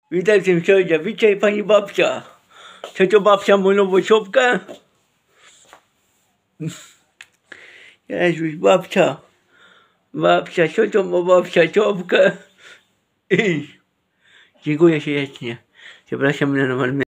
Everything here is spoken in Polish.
Witaj w tym środzie, witaj pani babcia. Co to babcia ma nową czopkę? Jezus, babcia. Babcia, co to ma babcia czopkę? Dziękuję serdecznie. Przepraszam na normalne.